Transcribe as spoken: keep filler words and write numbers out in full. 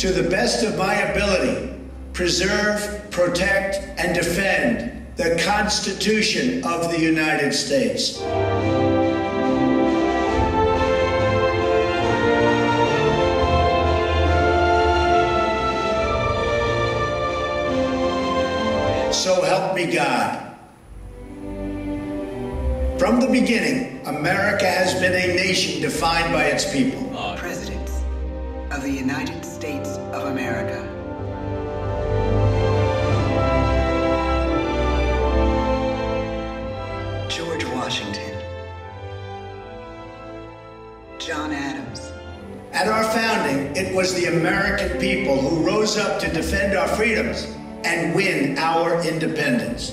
to the best of my ability, preserve, protect, and defend the Constitution of the United States. So help me God. From the beginning, America has been a nation defined by its people. Presidents of the United States of America. George Washington. John Adams. At our founding, it was the American people who rose up to defend our freedoms and win our independence.